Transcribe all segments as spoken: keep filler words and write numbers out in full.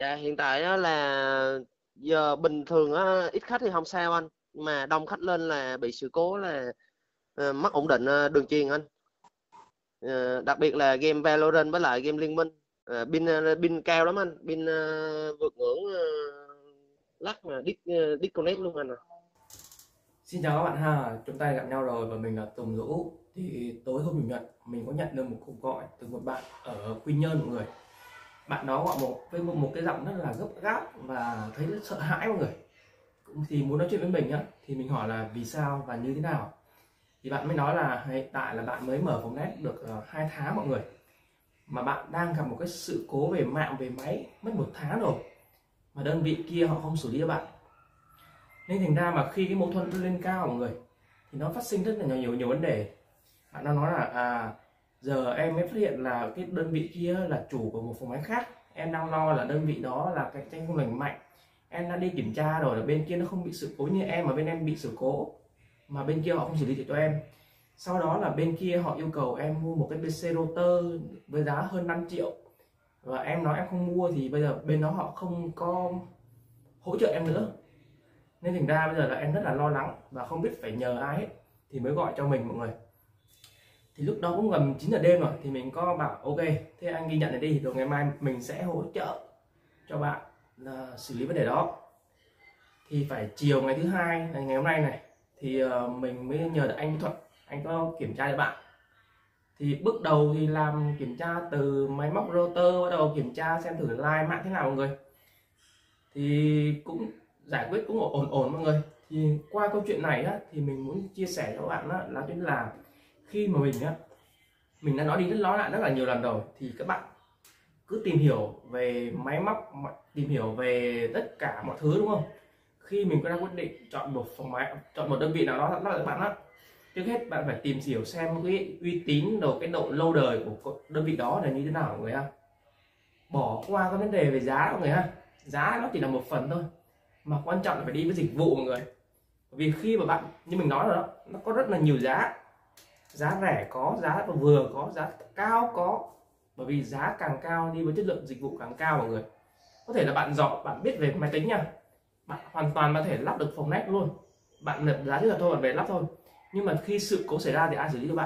Dạ, hiện tại á là giờ bình thường á, ít khách thì không sao anh, mà đông khách lên là bị sự cố là ờ, mất ổn định ờ, đường truyền anh. Ờ, đặc biệt là game Valorant với lại game Liên Minh. Ờ, pin ờ, pin cao lắm anh, pin ờ, vượt ngưỡng, ờ, lắc mà dis, ờ, disconnect luôn anh ạ. Xin chào các bạn ha, chúng ta gặp nhau rồi và mình là Tùng Dũng. Thì tối hôm chủ nhật mình có nhận được một cuộc gọi từ một bạn ở Quy Nhơn mọi người. Bạn đó gọi một với một, một cái giọng rất là gấp gáp và thấy rất sợ hãi mọi người. Cũng thì muốn nói chuyện với mình á, thì mình hỏi là vì sao và như thế nào. Thì bạn mới nói là hiện tại là bạn mới mở phòng net được uh, hai tháng mọi người. Mà bạn đang gặp một cái sự cố về mạng về máy mất một tháng rồi. Mà đơn vị kia họ không xử lý cho bạn. Nên thành ra mà khi cái mâu thuẫn lên cao mọi người thì nó phát sinh rất là nhiều nhiều vấn đề. Bạn đang nói là à giờ em mới phát hiện là cái đơn vị kia là chủ của một phòng máy khác, em đang lo là đơn vị đó là cạnh tranh không lành mạnh, em đã đi kiểm tra rồi ở bên kia nó không bị sự cố như em, mà bên em bị sự cố mà bên kia họ không xử lý được cho em. Sau đó là bên kia họ yêu cầu em mua một cái pê xê router với giá hơn năm triệu, và em nói em không mua thì bây giờ bên đó họ không có hỗ trợ em nữa. Nên thành ra bây giờ là em rất là lo lắng và không biết phải nhờ ai hết, thì mới gọi cho mình mọi người. Thì lúc đó cũng gần chín giờ đêm rồi, thì mình có bảo ok, thế anh ghi nhận này đi, rồi ngày mai mình sẽ hỗ trợ cho bạn là xử lý vấn đề đó. Thì phải chiều ngày thứ hai là ngày hôm nay này, thì uh, mình mới nhờ được anh Thuận, anh có kiểm tra cho bạn. Thì bước đầu thì làm kiểm tra từ máy móc router, bắt đầu kiểm tra xem thử line mạng thế nào mọi người, thì cũng giải quyết cũng ổn ổn mọi người. Thì qua câu chuyện này á, thì mình muốn chia sẻ cho các bạn á, là chính là khi mà mình á, mình đã nói đi rất nói lại rất là nhiều lần rồi, thì các bạn cứ tìm hiểu về máy móc, tìm hiểu về tất cả mọi thứ đúng không. Khi mình có ra quyết định chọn một phòng máy, chọn một đơn vị nào đó là các bạn á, trước hết bạn phải tìm hiểu xem cái uy tín, rồi cái độ lâu đời của đơn vị đó là như thế nào mọi người ha. Bỏ qua cái vấn đề về giá mọi người ha, giá nó chỉ là một phần thôi, mà quan trọng là phải đi với dịch vụ mọi người. Vì khi mà bạn, như mình nói rồi đó, nó có rất là nhiều giá, giá rẻ có, giá vừa có, giá cao có. Bởi vì giá càng cao đi với chất lượng dịch vụ càng cao mọi người. Có thể là bạn giỏi, bạn biết về máy tính nha, bạn hoàn toàn có thể lắp được phòng net luôn, bạn lập giá là thôi, bạn về lắp thôi. Nhưng mà khi sự cố xảy ra thì ai xử lý cho bạn?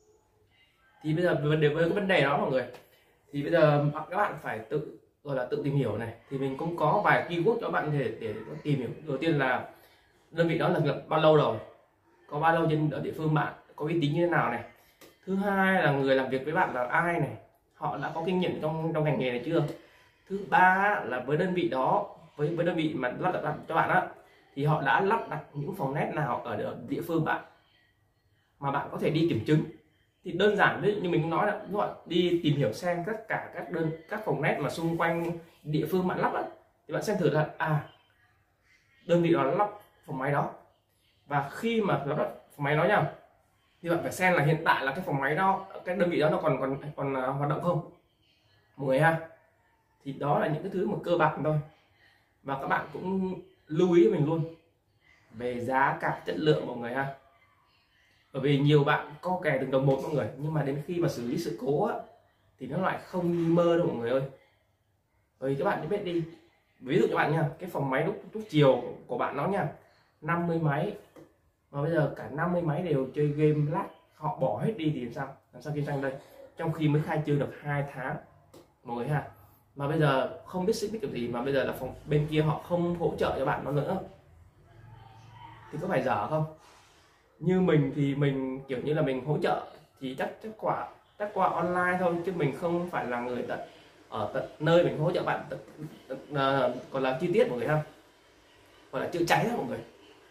Thì bây giờ vấn đề với cái vấn đề đó mọi người, thì bây giờ các bạn phải tự gọi là tự tìm hiểu này. Thì mình cũng có vài keyword cho bạn để, để tìm hiểu. Đầu tiên là đơn vị đó là lập bao lâu rồi, có bao lâu trên ở địa phương bạn, có uy tín như thế nào này. Thứ hai là người làm việc với bạn là ai này, họ đã có kinh nghiệm trong trong ngành nghề này chưa. Thứ ba là với đơn vị đó, với với đơn vị mà lắp đặt cho bạn á, thì họ đã lắp đặt những phòng net nào ở địa phương bạn mà bạn có thể đi kiểm chứng. Thì đơn giản như mình nói là các bạn đi tìm hiểu xem tất cả các đơn các phòng net mà xung quanh địa phương bạn lắp á, thì bạn xem thử là à đơn vị đó lắp phòng máy đó. Và khi mà lắp đặt phòng máy đó nha, thì bạn phải xem là hiện tại là cái phòng máy đó, cái đơn vị đó nó còn còn còn uh, hoạt động không mọi người ha. Thì đó là những cái thứ mà cơ bản thôi. Và các bạn cũng lưu ý mình luôn về giá cả, chất lượng mọi người ha. Bởi vì nhiều bạn co kè từng đồng một mọi người, nhưng mà đến khi mà xử lý sự cố á, thì nó lại không như mơ đâu mọi người ơi. Bởi vì các bạn biết đi, ví dụ cho bạn nha, cái phòng máy lúc lúc chiều của bạn nó nha, năm mươi máy, mà bây giờ cả năm mươi máy đều chơi game lát, họ bỏ hết đi thì làm sao làm sao kinh doanh đây, trong khi mới khai trương được hai tháng mọi người ha. Mà bây giờ không biết xích biết kiểu gì, mà bây giờ là phòng bên kia họ không hỗ trợ cho bạn nó nữa, thì có phải dở không? Như mình thì mình kiểu như là mình hỗ trợ thì chắc chắc quả chắc qua online thôi, chứ mình không phải là người tận ở tận nơi mình hỗ trợ bạn tận, tận, uh, còn làm chi tiết mọi người ha, gọi là chữa cháy đó mọi người.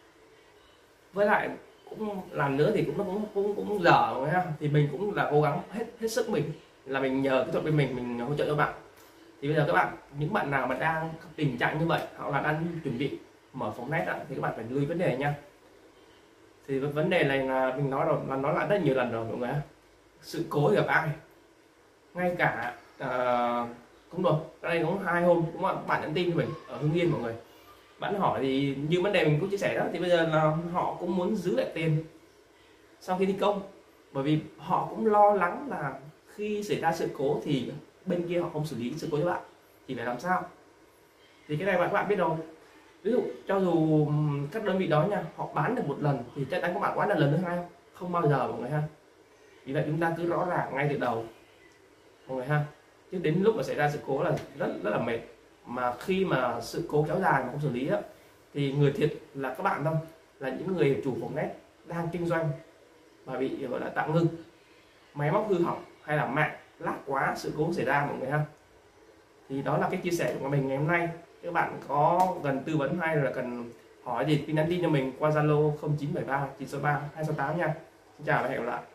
Với lại cũng làm nữa thì cũng nó cũng cũng cũng dở rồi ha. Thì mình cũng là cố gắng hết hết sức mình, là mình nhờ kỹ thuật bên mình mình hỗ trợ cho bạn. Thì bây giờ các bạn, những bạn nào mà đang tình trạng như vậy, hoặc là đang chuẩn bị mở phòng net thì các bạn phải lưu ý vấn đề nha. Thì vấn đề này là mình nói rồi, là nói lại rất nhiều lần rồi mọi người. Sự cố gặp ai, ngay cả uh, cũng rồi, đây cũng hai hôm cũng bạn nhắn tin cho mình ở Hưng Yên mọi người, bạn hỏi thì như vấn đề mình cũng chia sẻ đó, thì bây giờ là họ cũng muốn giữ lại tiền sau khi thi công, bởi vì họ cũng lo lắng là khi xảy ra sự cố thì bên kia họ không xử lý sự cố cho bạn thì phải làm sao. Thì cái này bạn các bạn biết rồi, ví dụ cho dù các đơn vị đó nha, họ bán được một lần thì chắc chắn các bạn bán được lần thứ hai không? Không bao giờ mọi người ha. Vì vậy chúng ta cứ rõ ràng ngay từ đầu mọi người ha, chứ đến lúc mà xảy ra sự cố là rất rất là mệt. Mà khi mà sự cố kéo dài mà không xử lý á, thì người thiệt là các bạn thôi, là những người chủ phòng net đang kinh doanh mà bị gọi là tạm ngưng, máy móc hư hỏng hay là mạng lag quá, sự cố xảy ra mọi người ha. Thì đó là cái chia sẻ của mình ngày hôm nay. Các bạn có cần tư vấn hay là cần hỏi gì thì nhắn tin cho mình qua Zalo không chín bảy ba chín sáu ba hai sáu tám nha. Xin chào và hẹn gặp lại.